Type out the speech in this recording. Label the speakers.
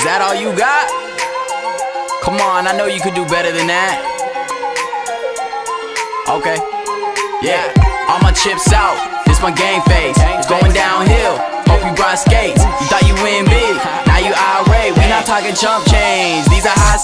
Speaker 1: that all you got? Come on, I know you could do better than that. Okay, yeah. All my chips out, this my game face. It's going downhill, hope you brought skates. You thought you win big, now you irate. We not talking chump change, these are high